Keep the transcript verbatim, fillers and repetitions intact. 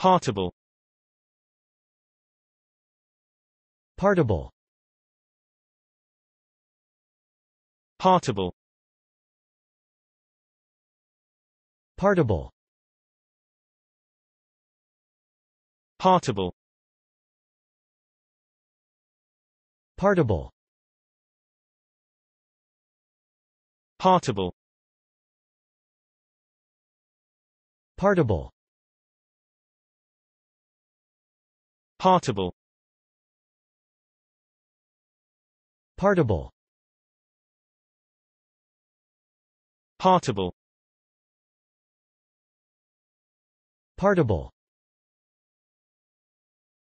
Partible. Partible. Partible. Partible. Partible. Partible. Partible. Partible. Partible. Partible. Partible. Partible.